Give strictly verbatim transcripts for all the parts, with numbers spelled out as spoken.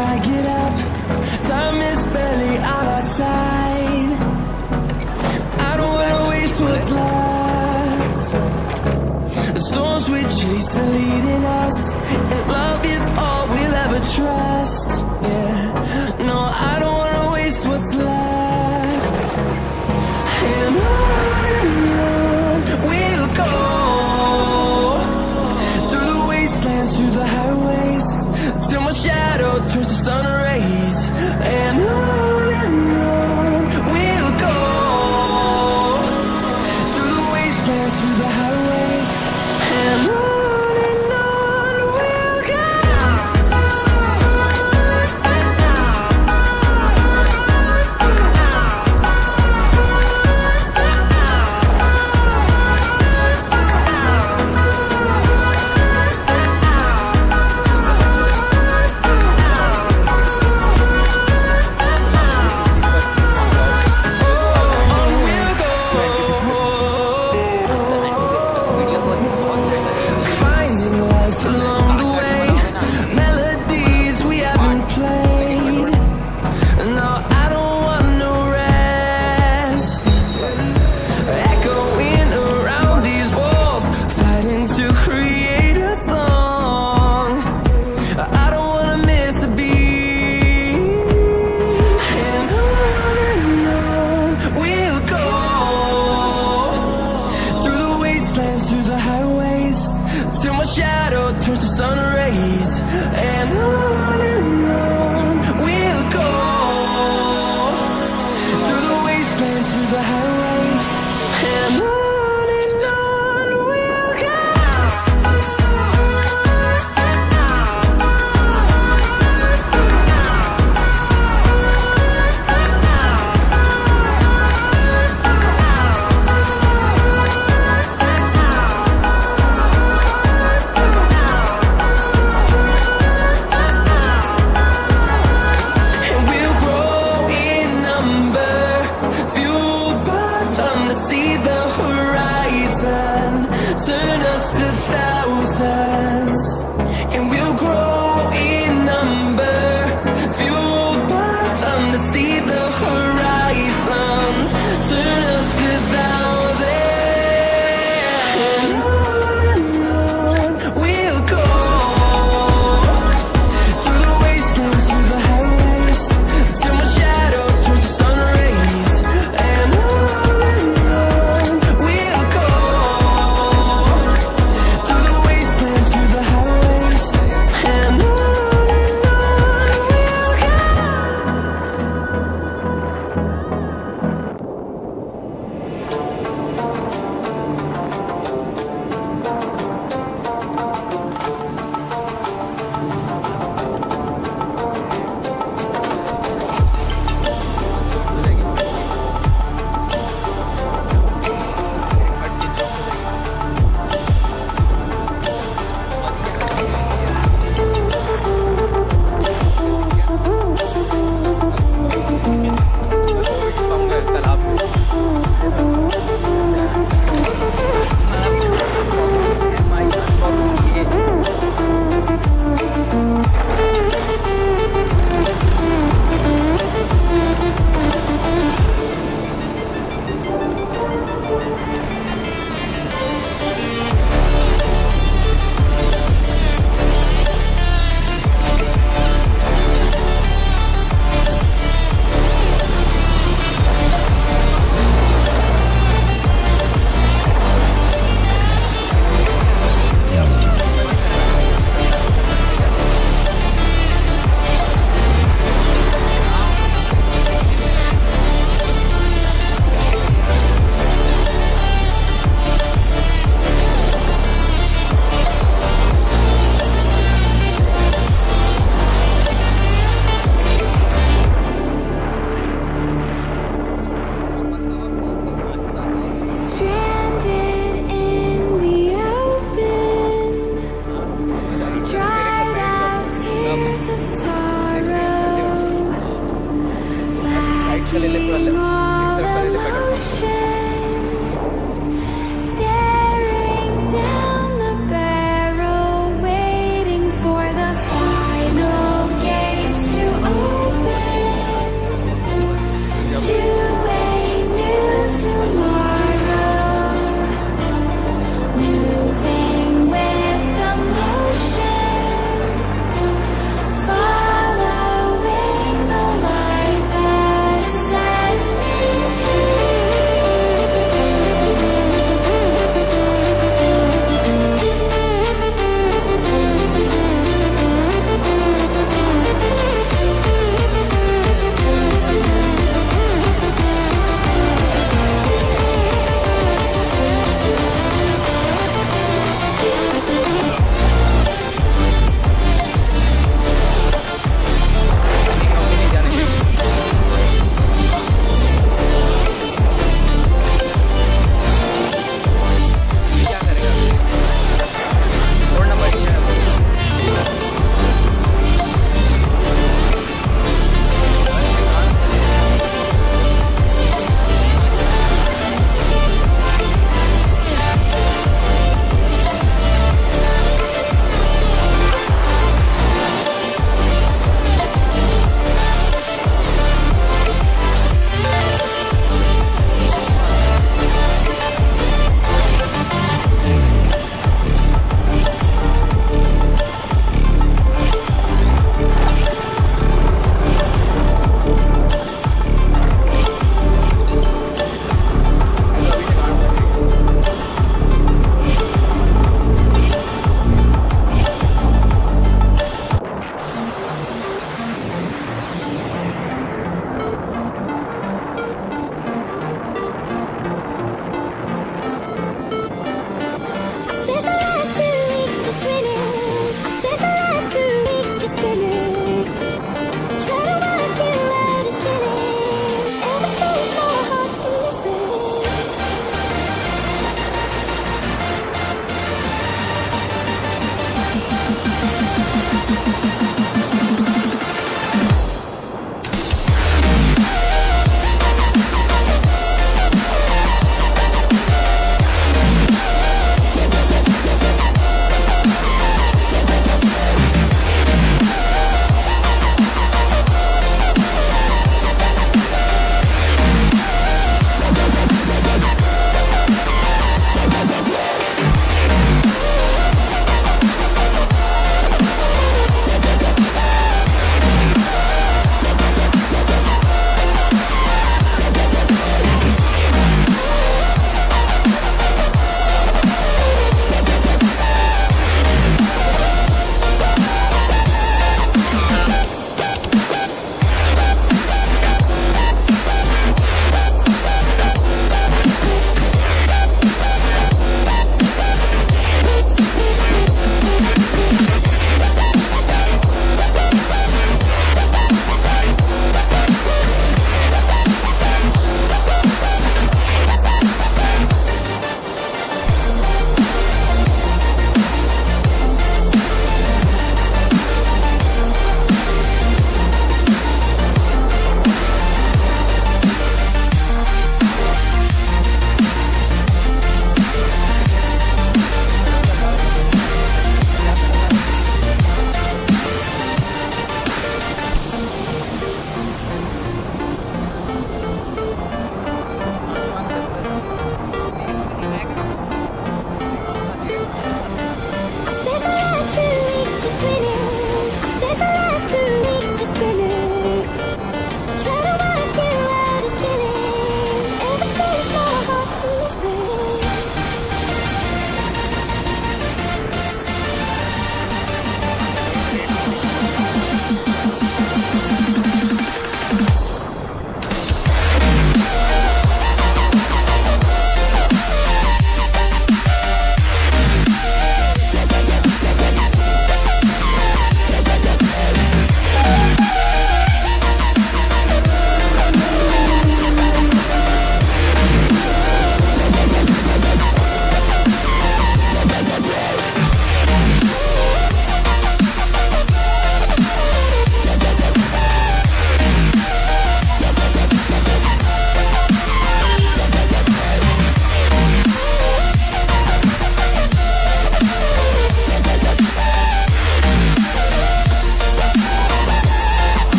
I get up. Time is barely on our side. I don't wanna waste what's left. The storms we chase are leading us, and love is all we'll ever trust. Yeah, no, I don't wanna waste what's left. And on and on we'll go, through the wastelands, through the highways, till my shadow turns to sun rays. And on and on we'll go, through the wastelands, through the highways, and on and on we'll go.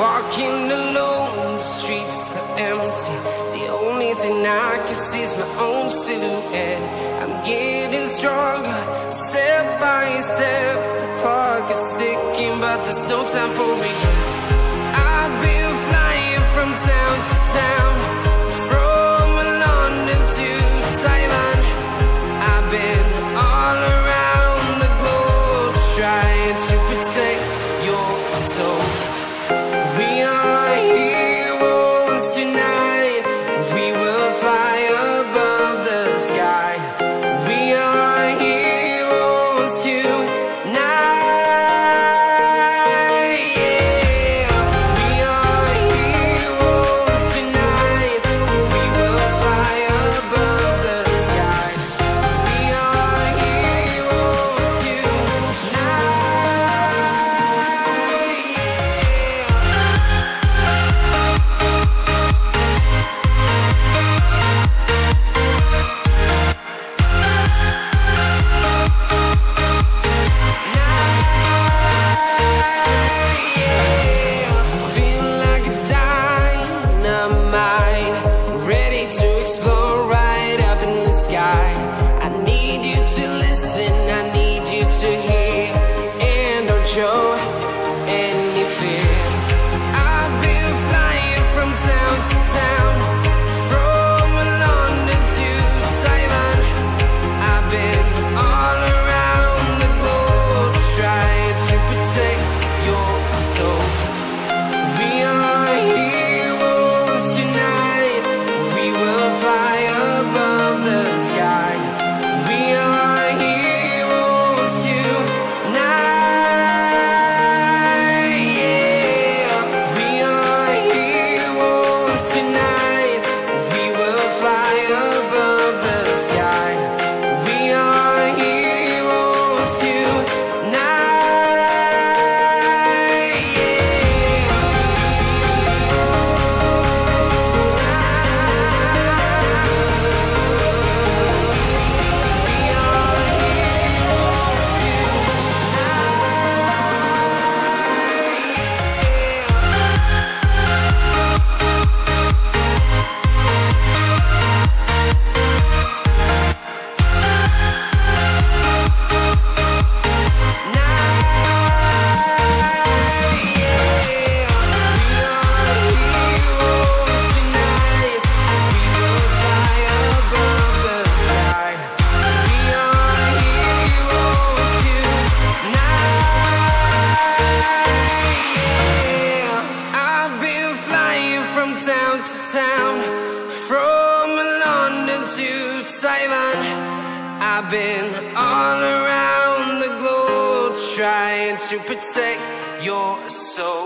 walking alone, the streets are empty. The only thing I can see is my own silhouette. I'm getting stronger, step by step. The clock is ticking, but there's no time for regrets. I've been flying from town to town, from London to Taiwan. I've been all around the globe, trying to protect your soul. We are heroes tonight. We will fly above the sky. We are heroes tonight. Yeah. We are heroes tonight. We will fly above the sky. We are heroes tonight. Feel like a dynamite, ready to explore right up in the sky. I need you to listen, I need you to hear, and don't show any fear. I've been flying from town to town, from London to Taiwan. I've been all around the globe, trying to protect your soul. We are heroes tonight. We will fly above the sky. We are heroes tonight. Yeah. We are heroes tonight. We will fly above the sky. We are heroes tonight. I've been flying from town to town, from London to Taiwan. I've been all around the globe, trying to protect your soul.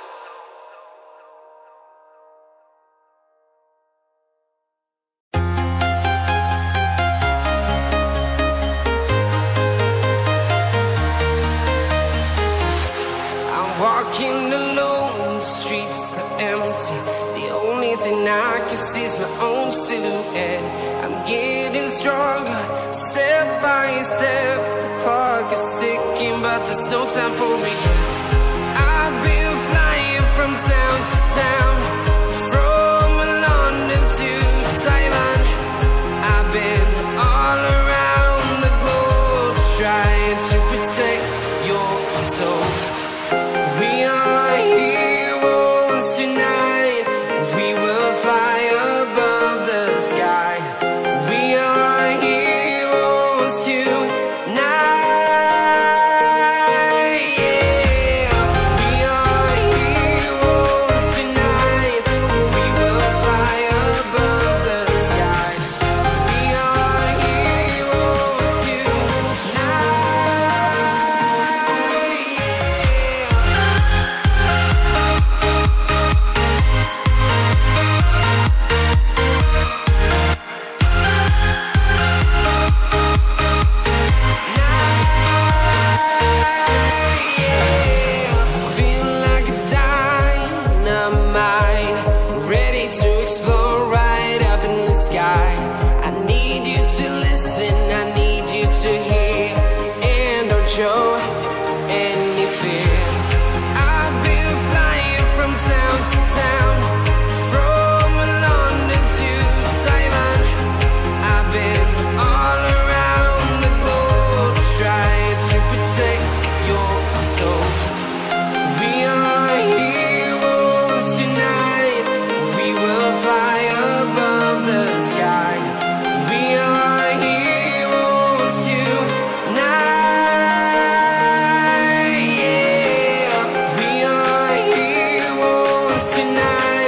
I'm walking alone, the streets are empty. The only thing I can see is my own silhouette. I'm getting stronger, step by step. The clock is ticking, but there's no time for regrets. I've been flying from town to town, from London to Taiwan. I've been all around the globe, trying to protect your soul. We are heroes tonight. We will fly above the sky. We are heroes tonight. Yeah. We are heroes tonight. night.